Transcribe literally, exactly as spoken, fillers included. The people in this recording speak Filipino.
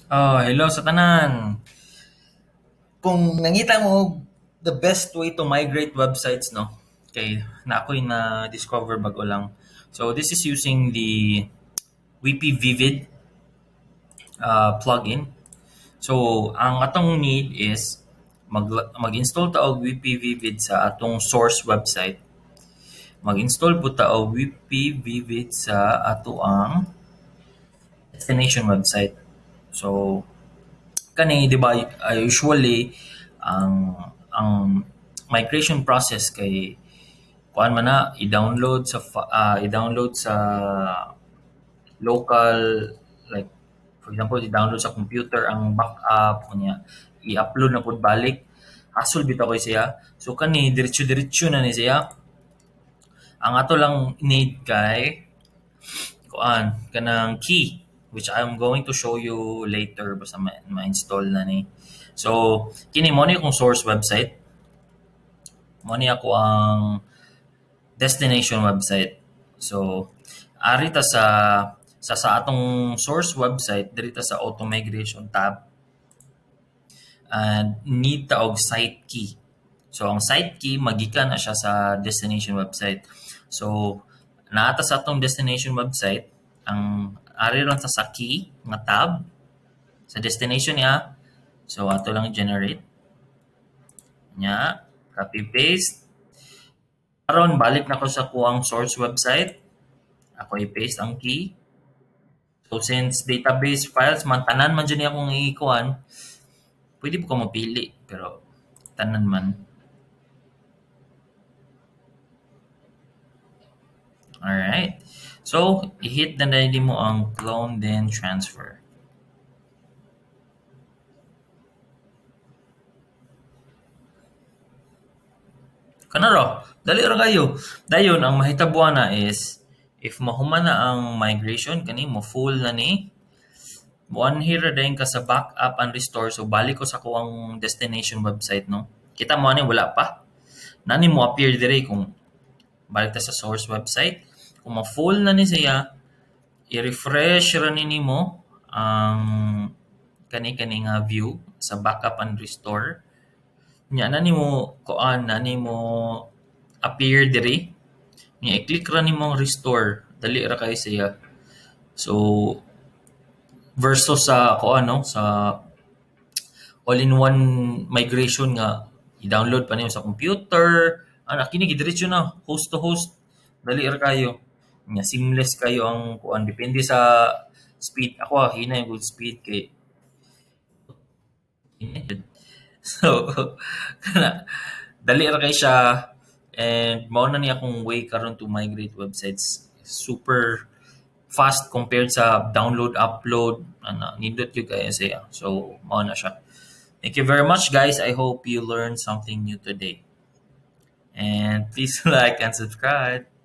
Oh, hello sa tanan. Kung nangita mo the best way to migrate websites, no? Kay na ako'y na discover bago lang. So this is using the W P Vivid uh, plugin. So ang atong need is mag mag-install ta og W P Vivid sa atong source website. Mag-install po ta og W P Vivid sa ato ang destination website. So kani di ba uh, usually ang ang migration process kay kuan man na i-download sa fa- ah, i-download sa local, like for example i-download sa computer ang backup kunya i-upload na pud balik hassle bitaw koy siya, so kani diretso-diretso na ni siya. Ang ato lang need kay kuan kanang key, which I'm going to show you later basta ma- ma-install na ni. So kini mo ni akong source website, mo ni ako ang destination website. So ari ta sa sa sa atong source website diri ta sa auto migration tab, and need ta og site key. So ang site key magikan na siya sa destination website. So naata sa atong destination website ang ari ron ta sa key nga tab sa destination niya. So ato lang generate nya, copy paste. Karon balik na ko sa kuang source website. Ako i-paste ang key. So since database files man tanan man dyan niya akong ikuan, pwede po ko mapili pero tanan man. Alright. So i-hit na dali mo ang clone then transfer. Kanaro, dali ra kayo. Dayon ang mahitabuan na is if mahuman na ang migration kani mo full na ni, one here din ka sa backup and restore, so balik ko sa kuwang destination website, no. Kita mo ani wala pa. Nani mo appear dire kung balik ta sa source website. Kung ma-full na ni siya, i-refresh ra ni nimo ang kani-kani nga view sa backup and restore. Nya na nimo kuan na nimo appear diri. Nya i-click ra nimo ang restore, dali ra kay siya. So versus sa kuan no sa all-in-one migration nga i-download pa niyo sa computer, ana kini gidiretso na host to host, dali ra kayo. Nya seamless kayo ang kuan depende sa speed. Ako ah, hinay good speed kay so kana dali ra kay siya, and mao na niya akong way karon to migrate websites. Super fast compared sa download upload ana nindot yung kaya siya. So mao na siya. Thank you very much guys, I hope you learned something new today, and please like and subscribe.